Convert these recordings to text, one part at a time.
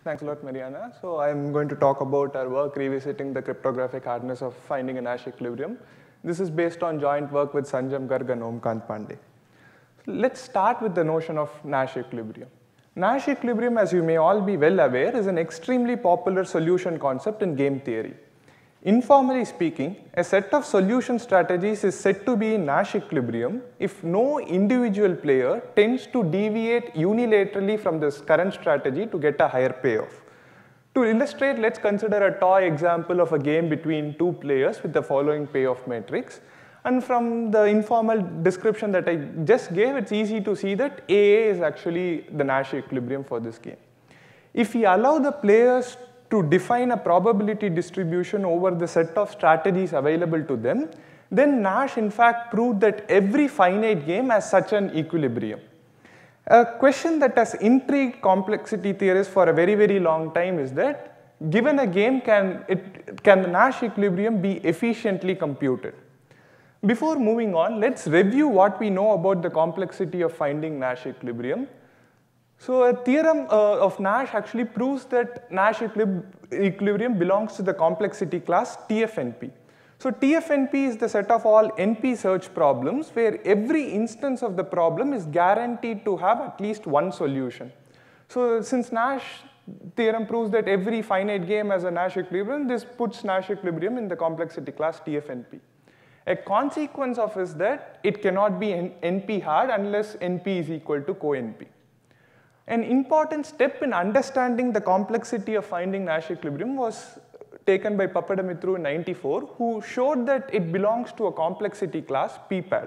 Thanks a lot, Mariana. So I'm going to talk about our work revisiting the cryptographic hardness of finding a Nash equilibrium. This is based on joint work with Sanjam Garg and Omkant Pandey. Let's start with the notion of Nash equilibrium. Nash equilibrium, as you may all be well aware, is an extremely popular solution concept in game theory. Informally speaking, a set of solution strategies is said to be in Nash equilibrium if no individual player tends to deviate unilaterally from this current strategy to get a higher payoff. To illustrate, let's consider a toy example of a game between two players with the following payoff matrix. And from the informal description that I just gave, it's easy to see that AA is actually the Nash equilibrium for this game. If we allow the players to define a probability distribution over the set of strategies available to them, then Nash in fact proved that every finite game has such an equilibrium. A question that has intrigued complexity theorists for a very, very long time is that, given a game, can the Nash equilibrium be efficiently computed? Before moving on, let's review what we know about the complexity of finding Nash equilibrium. So a theorem of Nash actually proves that Nash equilibrium belongs to the complexity class TFNP. So TFNP is the set of all NP search problems where every instance of the problem is guaranteed to have at least one solution. So since Nash theorem proves that every finite game has a Nash equilibrium, this puts Nash equilibrium in the complexity class TFNP. A consequence of is that it cannot be NP hard unless NP is equal to co-NP. An important step in understanding the complexity of finding Nash equilibrium was taken by Papadimitriou in '94, who showed that it belongs to a complexity class, PPAD.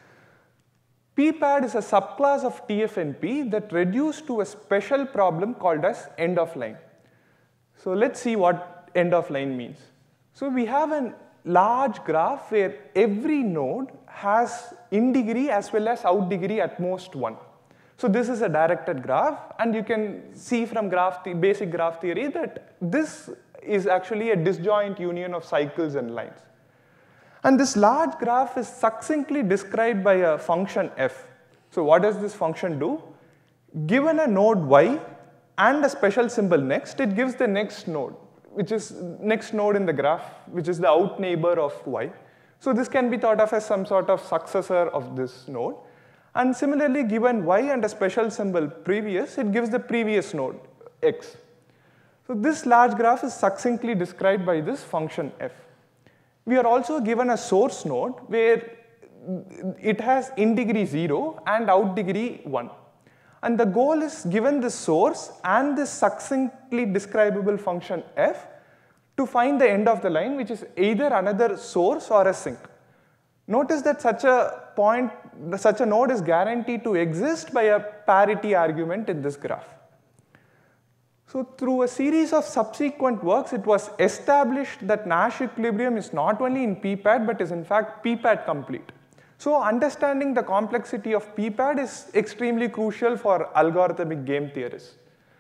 PPAD is a subclass of TFNP that reduced to a special problem called as end of line. So let's see what end of line means. So we have a large graph where every node has in degree as well as out degree at most 1. So this is a directed graph, and you can see from basic graph theory that this is actually a disjoint union of cycles and lines. And this large graph is succinctly described by a function f. So what does this function do? Given a node y and a special symbol next, it gives the next node, which is next node in the graph, which is the out neighbor of y. So this can be thought of as some sort of successor of this node. And similarly, given y and a special symbol previous, it gives the previous node, x. So this large graph is succinctly described by this function f. We are also given a source node where it has in degree 0 and out degree 1. And the goal is, given the source and this succinctly describable function f, to find the end of the line, which is either another source or a sink. Notice that such a node is guaranteed to exist by a parity argument in this graph. So through a series of subsequent works, it was established that Nash equilibrium is not only in PPAD, but is in fact PPAD complete. So understanding the complexity of PPAD is extremely crucial for algorithmic game theorists.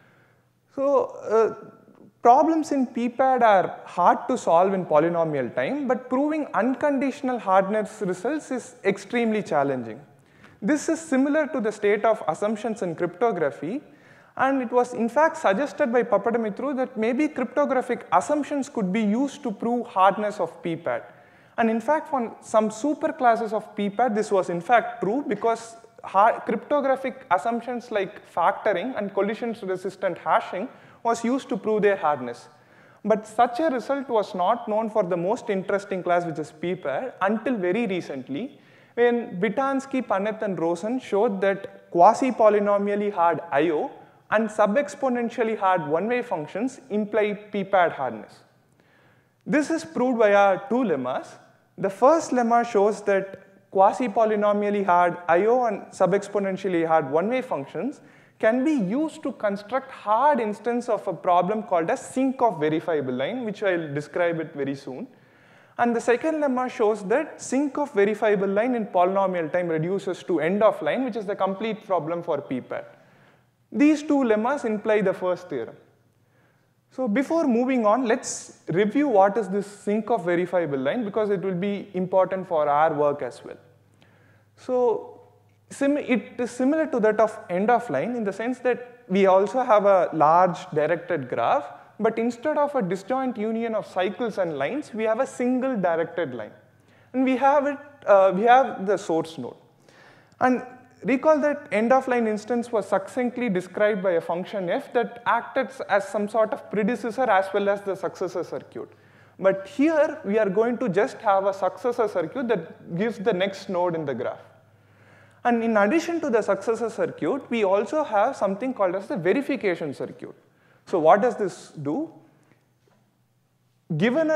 So problems in PPAD are hard to solve in polynomial time, but proving unconditional hardness results is extremely challenging. This is similar to the state of assumptions in cryptography, and it was in fact suggested by Papadimitriou that maybe cryptographic assumptions could be used to prove hardness of PPAD. And in fact, for some superclasses of PPAD, this was in fact true because cryptographic assumptions like factoring and collision-resistant hashing was used to prove their hardness. But such a result was not known for the most interesting class, which is PPAD, until very recently, when Vitansky, Paneth, and Rosen showed that quasi-polynomially hard I/O and sub-exponentially hard one-way functions imply PPAD hardness. This is proved via two lemmas. The first lemma shows that quasi-polynomially hard I/O and sub-exponentially hard one-way functions can be used to construct hard instance of a problem called a sink of verifiable line, which I'll describe it very soon. And the second lemma shows that sink of verifiable line in polynomial time reduces to end of line, which is the complete problem for PPAD. These two lemmas imply the first theorem. So before moving on, let's review what is this sink of verifiable line, because it will be important for our work as well. So it is similar to that of end of line in the sense that we also have a large directed graph, but instead of a disjoint union of cycles and lines, we have a single directed line. And we have the source node. And recall that end of line instance was succinctly described by a function f that acted as some sort of predecessor as well as the successor circuit. But here we are going to just have a successor circuit that gives the next node in the graph. And in addition to the successor circuit, we also have something called as the verification circuit. So what does this do? Given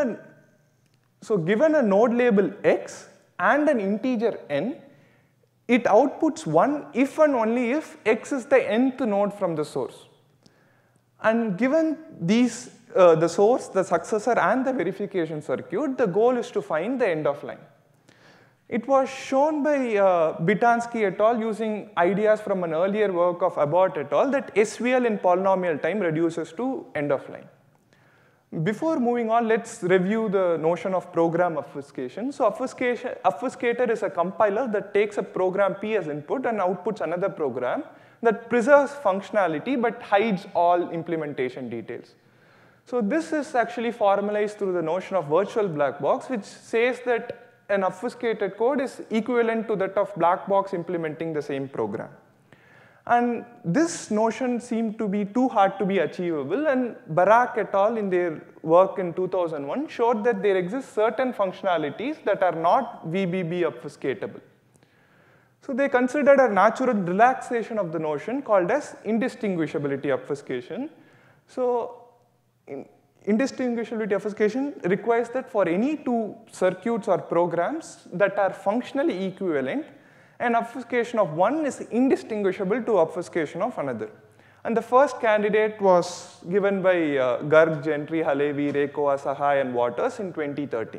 a node label x and an integer n, it outputs 1 if and only if x is the nth node from the source. And given these, the source, the successor, and the verification circuit, the goal is to find the end of line. It was shown by Bitansky et al. Using ideas from an earlier work of Abbott et al. That SVL in polynomial time reduces to end of line. Before moving on, let's review the notion of program obfuscation. So obfuscator is a compiler that takes a program P as input and outputs another program that preserves functionality but hides all implementation details. So this is actually formalized through the notion of virtual black box, which says that an obfuscated code is equivalent to that of black box implementing the same program. And this notion seemed to be too hard to be achievable, and Barak et al. In their work in 2001 showed that there exist certain functionalities that are not VBB obfuscatable. So they considered a natural relaxation of the notion called as indistinguishability obfuscation. So indistinguishability obfuscation requires that for any two circuits or programs that are functionally equivalent, an obfuscation of one is indistinguishable to obfuscation of another. And the first candidate was given by Garg, Gentry, Halevi, Rekoa, Sahai, and Waters in 2013.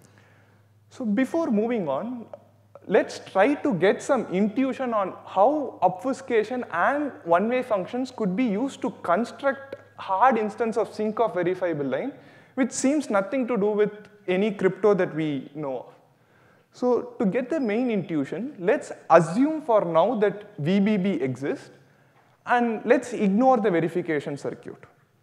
So before moving on, let's try to get some intuition on how obfuscation and one-way functions could be used to construct hard instance of sync of verifiable line, which seems nothing to do with any crypto that we know of. So to get the main intuition, let's assume for now that VBB exists, and let's ignore the verification circuit.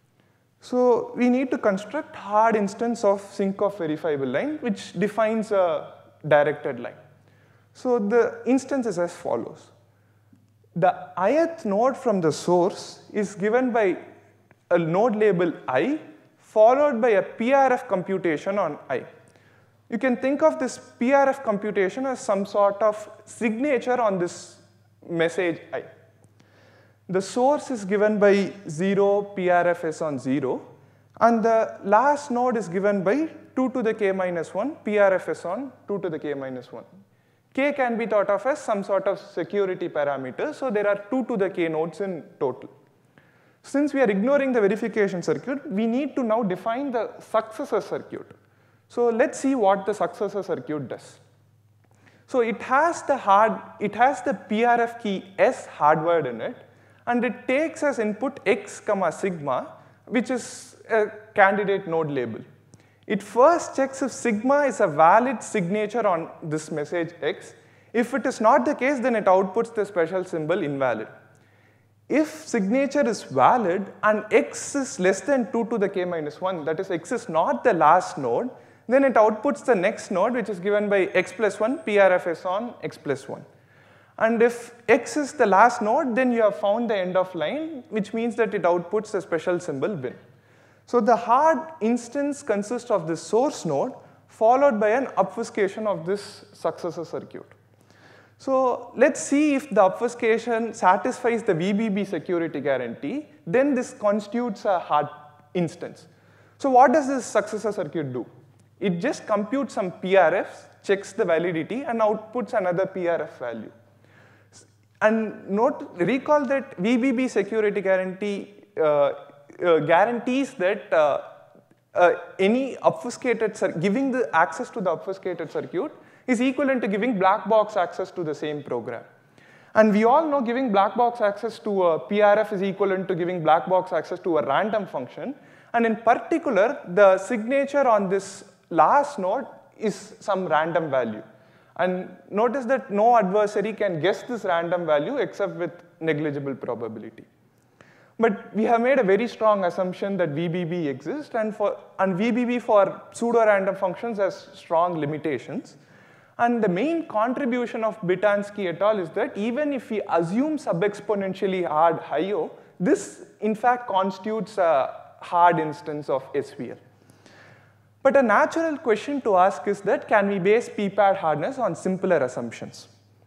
So we need to construct hard instance of sync of verifiable line, which defines a directed line. So the instance is as follows. The ith node from the source is given by a node label I, followed by a PRF computation on I. You can think of this PRF computation as some sort of signature on this message I. The source is given by 0, PRFS on 0, and the last node is given by 2 to the k minus 1, PRFS on 2 to the k minus 1. K can be thought of as some sort of security parameter, so there are 2 to the k nodes in total. Since we are ignoring the verification circuit, we need to now define the successor circuit. So let's see what the successor circuit does. So it has the PRF key S hardwired in it, and it takes as input x comma sigma, which is a candidate node label. It first checks if sigma is a valid signature on this message x. If it is not the case, then it outputs the special symbol invalid. If signature is valid and x is less than 2 to the k minus 1, that is x is not the last node, then it outputs the next node, which is given by x plus 1, PRFS on x plus 1. And if x is the last node, then you have found the end of line, which means that it outputs the special symbol bin. So the hard instance consists of this source node, followed by an obfuscation of this successor circuit. So let's see if the obfuscation satisfies the VBB security guarantee, then this constitutes a hard instance. So what does this successor circuit do? It just computes some PRFs, checks the validity, and outputs another PRF value. And recall that VBB security guarantee guarantees that any obfuscated giving the access to the obfuscated circuit is equivalent to giving black box access to the same program. And we all know giving black box access to a PRF is equivalent to giving black box access to a random function. And in particular, the signature on this last node is some random value. And notice that no adversary can guess this random value except with negligible probability. But we have made a very strong assumption that VBB exists, and VBB for pseudo-random functions has strong limitations. And the main contribution of Bitansky et al. Is that even if we assume sub-exponentially hard I/O, this in fact constitutes a hard instance of SVL. But a natural question to ask is that can we base p-pad hardness on simpler assumptions?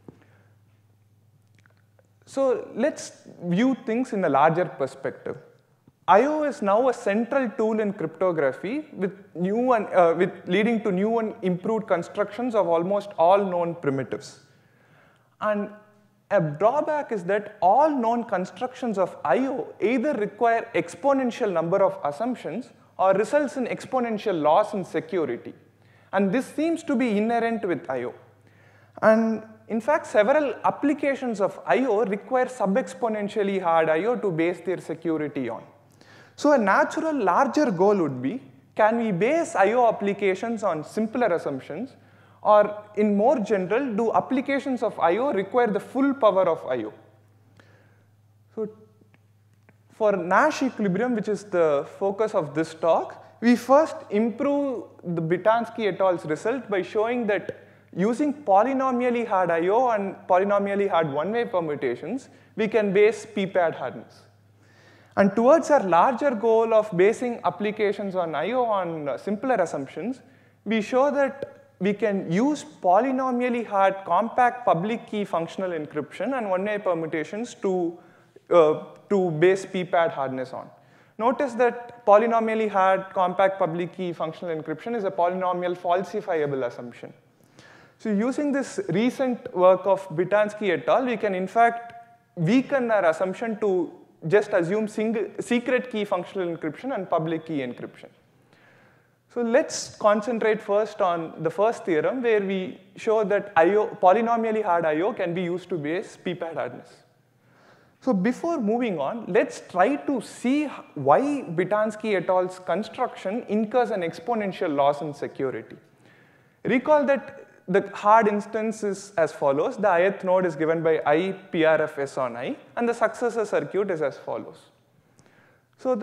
So let's view things in a larger perspective. I/O is now a central tool in cryptography with leading to new and improved constructions of almost all known primitives. And a drawback is that all known constructions of I/O either require exponential number of assumptions or results in exponential loss in security. And this seems to be inherent with I/O. And in fact, several applications of I/O require sub-exponentially hard I/O to base their security on. So a natural larger goal would be, can we base I/O applications on simpler assumptions, or in more general, do applications of I/O require the full power of I/O? So for Nash equilibrium, which is the focus of this talk, we first improve the Bitansky et al.'s result by showing that using polynomially hard I/O and polynomially hard one-way permutations, we can base p-pad hardness. And towards our larger goal of basing applications on I/O on simpler assumptions, we show that we can use polynomially hard compact public key functional encryption and one-way permutations to base p-pad hardness on. Notice that polynomially hard compact public key functional encryption is a polynomial falsifiable assumption. So using this recent work of Bitansky et al., we can in fact weaken our assumption to just assume secret key functional encryption and public key encryption. So let's concentrate first on the first theorem, where we show that polynomially hard I/O can be used to base p-pad hardness. So before moving on, let's try to see why Bitansky et al.'s construction incurs an exponential loss in security. Recall that the hard instance is as follows. The ith node is given by I PRFS on I, and the successor circuit is as follows. So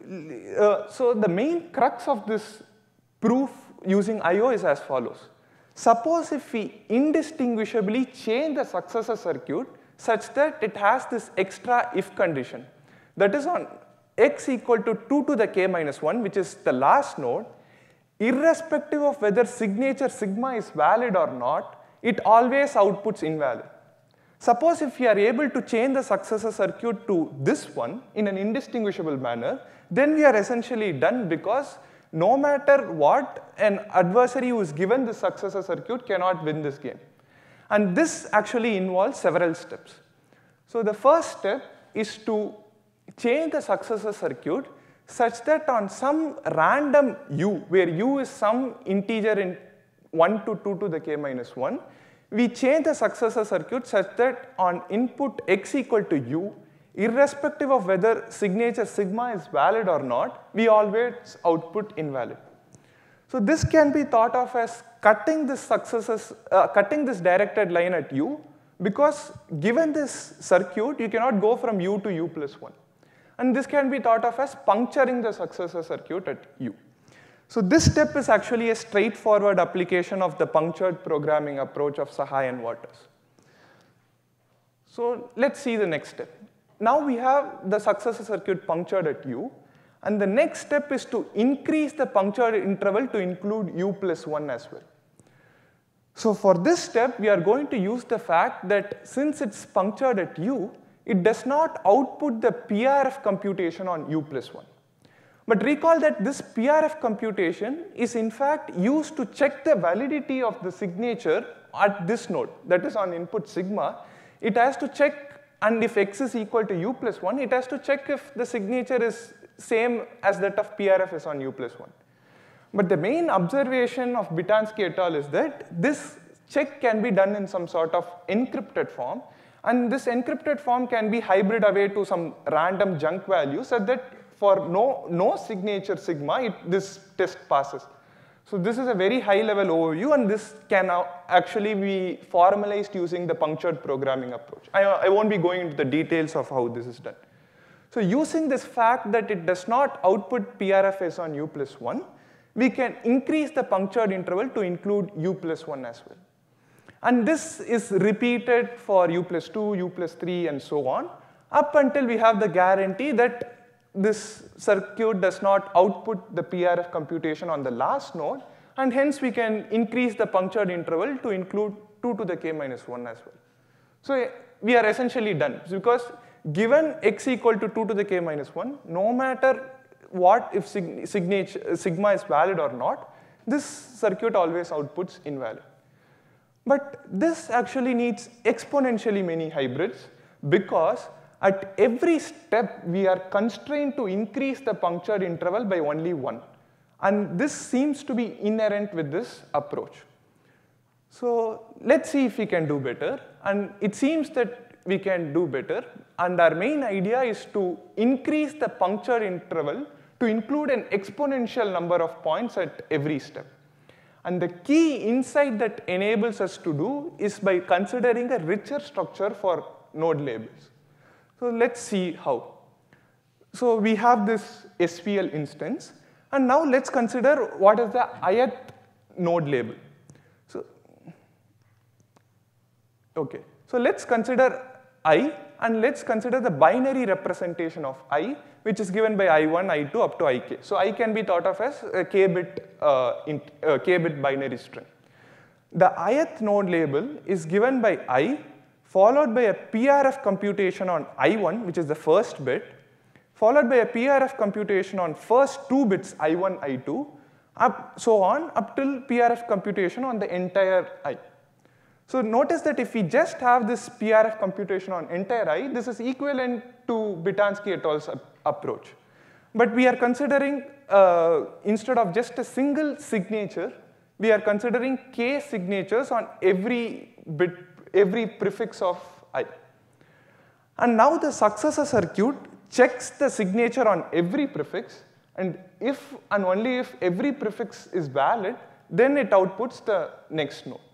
the main crux of this proof using I/O is as follows. Suppose if we indistinguishably change the successor circuit such that it has this extra if condition, that is on x equal to 2 to the k minus 1, which is the last node, irrespective of whether signature sigma is valid or not, it always outputs invalid. Suppose if we are able to change the successor circuit to this one in an indistinguishable manner, then we are essentially done, because no matter what, an adversary who is given the successor circuit cannot win this game. And this actually involves several steps. So the first step is to change the successor circuit such that on some random u, where u is some integer in 1 to 2 to the k minus 1, we change the successor circuit such that on input x equal to u, irrespective of whether signature sigma is valid or not, we always output invalid. So this can be thought of as cutting this directed line at u, because given this circuit, you cannot go from u to u plus 1. And this can be thought of as puncturing the successor circuit at u. So this step is actually a straightforward application of the punctured programming approach of Sahai and Waters. So let's see the next step. Now we have the successor circuit punctured at u, and the next step is to increase the punctured interval to include u plus 1 as well. So for this step, we are going to use the fact that since it's punctured at u, it does not output the PRF computation on u plus 1. But recall that this PRF computation is in fact used to check the validity of the signature at this node, that is on input sigma. It has to check, and if x is equal to u plus 1, it has to check if the signature is same as that of PRFS on u plus 1. But the main observation of Bitansky et al. Is that this check can be done in some sort of encrypted form, and this encrypted form can be hybrid away to some random junk value, so that for no signature sigma, this test passes. So this is a very high-level overview, and this can now actually be formalized using the punctured programming approach. I won't be going into the details of how this is done. So using this fact that it does not output PRFS on u plus 1, we can increase the punctured interval to include u plus 1 as well. And this is repeated for u plus 2, u plus 3, and so on, up until we have the guarantee that this circuit does not output the PRF computation on the last node, and hence we can increase the punctured interval to include 2 to the k minus 1 as well. So we are essentially done, because given x equal to 2 to the k minus 1, no matter what, if sigma is valid or not, this circuit always outputs invalid. But this actually needs exponentially many hybrids, because at every step, we are constrained to increase the punctured interval by only 1. And this seems to be inherent with this approach. So let's see if we can do better. And it seems that we can do better. And our main idea is to increase the punctured interval to include an exponential number of points at every step. And the key insight that enables us to do is by considering a richer structure for node labels. So let's see how. So we have this SPL instance, and now let's consider what is the ith node label. So let's consider I, and let's consider the binary representation of I, which is given by I1, I2 up to Ik. So I can be thought of as a k-bit binary string. The ith node label is given by I, followed by a PRF computation on I1, which is the first bit, followed by a PRF computation on first 2 bits I1, I2, so on, up till PRF computation on the entire I. So notice that if we just have this PRF computation on entire I, this is equivalent to Bitansky et al.'s approach. But we are considering, instead of just a single signature, we are considering k signatures on every bit, every prefix of I. And now the successor circuit checks the signature on every prefix, and if and only if every prefix is valid, then it outputs the next node.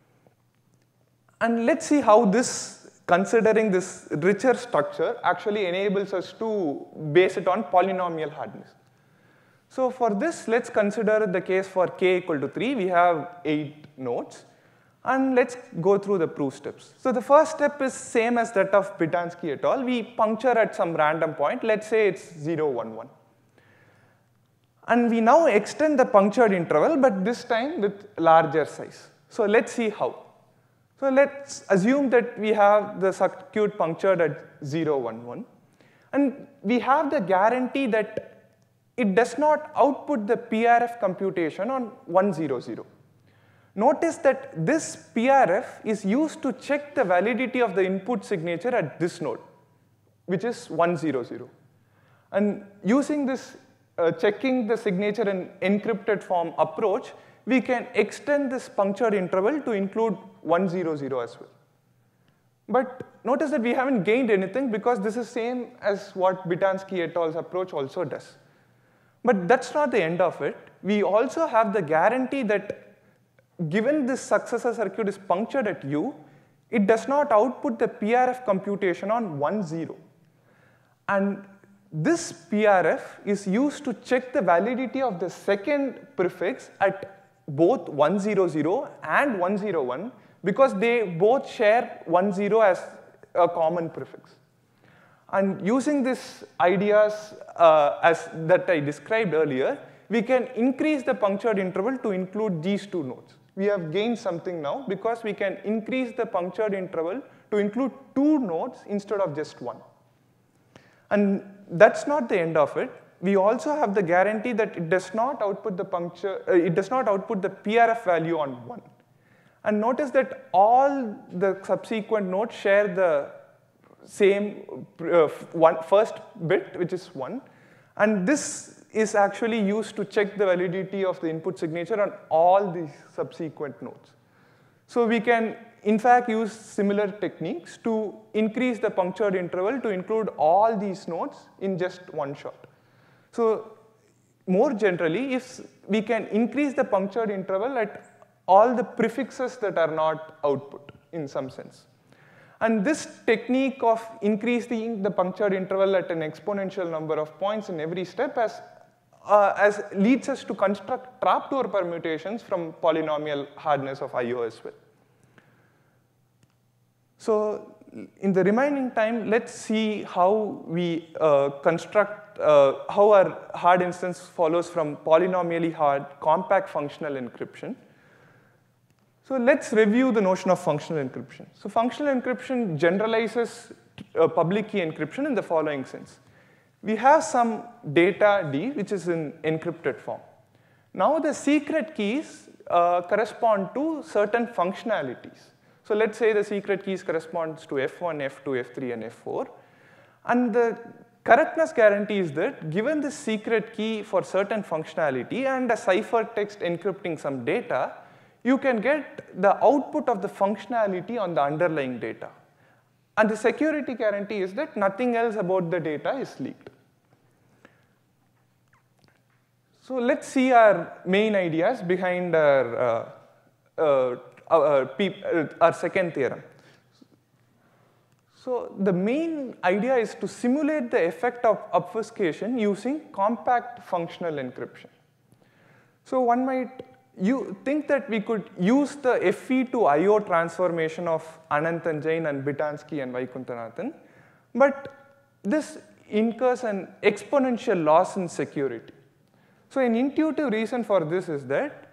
And let's see how this, considering this richer structure, actually enables us to base it on polynomial hardness. So for this, let's consider the case for k equal to 3. We have 8 nodes. And let's go through the proof steps. So the first step is same as that of Bitansky et al. We puncture at some random point. Let's say it's 0, 1, 1. And we now extend the punctured interval, but this time with larger size. So let's see how. So let's assume that we have the circuit punctured at 0, 1, 1. And we have the guarantee that it does not output the PRF computation on 1, 0, 0. Notice that this PRF is used to check the validity of the input signature at this node, which is 1, 0, 0. And using this checking the signature in encrypted form approach, we can extend this punctured interval to include 1, 0, 0 as well. But notice that we haven't gained anything, because this is same as what Bitansky et al.'s approach also does. But that's not the end of it. We also have the guarantee that given this successor circuit is punctured at u, it does not output the PRF computation on 1, 0. And this PRF is used to check the validity of the second prefix at both 1, 0, 0 and 1, 0, 1, because they both share 1, 0 as a common prefix. And using these ideas as that I described earlier, we can increase the punctured interval to include these 2 nodes. We have gained something now, because we can increase the punctured interval to include 2 nodes instead of just 1. And that's not the end of it. We also have the guarantee that it does not output the PRF value on 1. And notice that all the subsequent nodes share the same first bit, which is 1. And this is actually used to check the validity of the input signature on all the subsequent nodes. So we can, in fact, use similar techniques to increase the punctured interval to include all these nodes in just one shot. So more generally, if we can increase the punctured interval at all the prefixes that are not output in some sense. And this technique of increasing the punctured interval at an exponential number of points in every step as leads us to construct trapdoor permutations from polynomial hardness of I/O as well. So in the remaining time, let's see how we construct, how our hard instance follows from polynomially hard compact functional encryption. So let's review the notion of functional encryption. So functional encryption generalizes public key encryption in the following sense. We have some data D, which is in encrypted form. Now the secret keys correspond to certain functionalities. So let's say the secret keys corresponds to F1, F2, F3, and F4. And the correctness guarantee is that given the secret key for certain functionality and a ciphertext encrypting some data, you can get the output of the functionality on the underlying data. And the security guarantee is that nothing else about the data is leaked. So let's see our main ideas behind our second theorem. So the main idea is to simulate the effect of obfuscation using compact functional encryption. So one might think that we could use the FE to IO transformation of Ananthan Jain and Bitansky and Vaikunthanathan, but this incurs an exponential loss in security. So an intuitive reason for this is that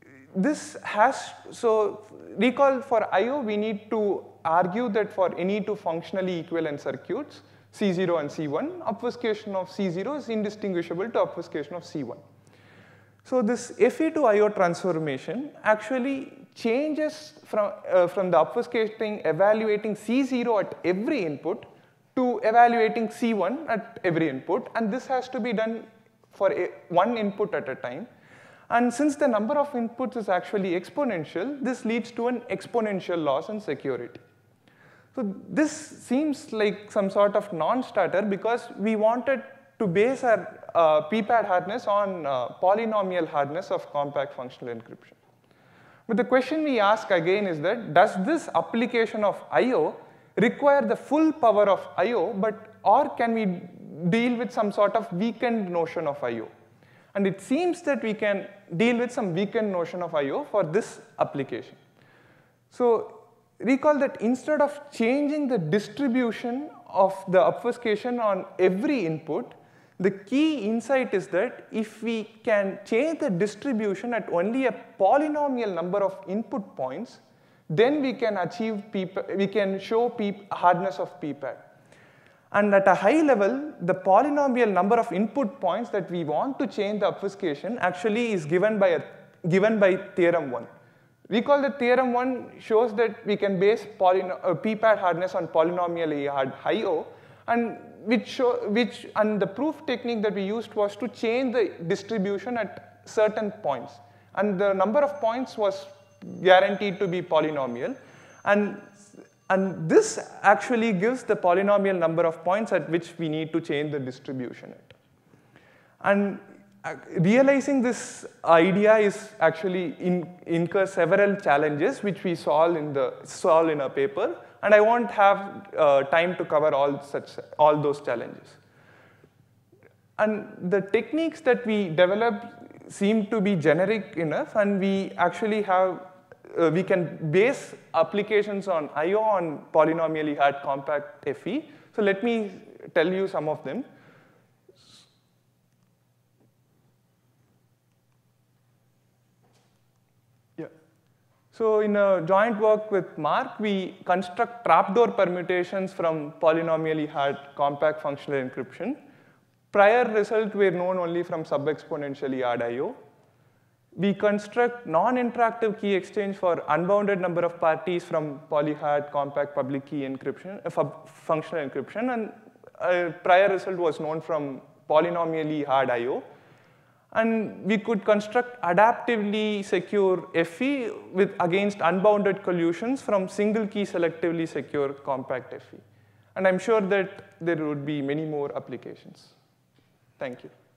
so recall for IO, we need to argue that for any two functionally equivalent circuits, C0 and C1, obfuscation of C0 is indistinguishable to obfuscation of C1. So this FE to IO transformation actually changes from the obfuscating evaluating C0 at every input to evaluating C1 at every input, and this has to be done for one input at a time. And since the number of inputs is actually exponential, this leads to an exponential loss in security. So this seems like some sort of non-starter because we wanted to base our PPAD hardness on polynomial hardness of compact functional encryption. But the question we ask again is that, does this application of I/O require the full power of I/O, or can we deal with some sort of weakened notion of I/O? And it seems that we can deal with some weakened notion of I/O for this application. So recall that instead of changing the distribution of the obfuscation on every input, the key insight is that if we can change the distribution at only a polynomial number of input points, then we can achieve we can show hardness of PPAD. And at a high level, the polynomial number of input points that we want to change the obfuscation actually is given by theorem 1. Recall that theorem 1 shows that we can base PPAD hardness on polynomially hard I/O, and the proof technique that we used was to change the distribution at certain points. And the number of points was guaranteed to be polynomial. And this actually gives the polynomial number of points at which we need to change the distribution at. And realizing this idea is actually incurs several challenges which we solve in a paper, and I won't have time to cover all those challenges. And the techniques that we developed seem to be generic enough, and we actually have we can base applications on I/O on polynomially hard compact FE. So let me tell you some of them. Yeah. So in a joint work with Mark, we construct trapdoor permutations from polynomially hard compact functional encryption. Prior results were known only from sub-exponentially hard I/O. We construct non-interactive key exchange for unbounded number of parties from polyhard compact public key encryption, functional encryption, and a prior result was known from polynomially hard I/O. And we could construct adaptively secure FE against unbounded collusions from single key selectively secure compact FE. And I'm sure that there would be many more applications. Thank you.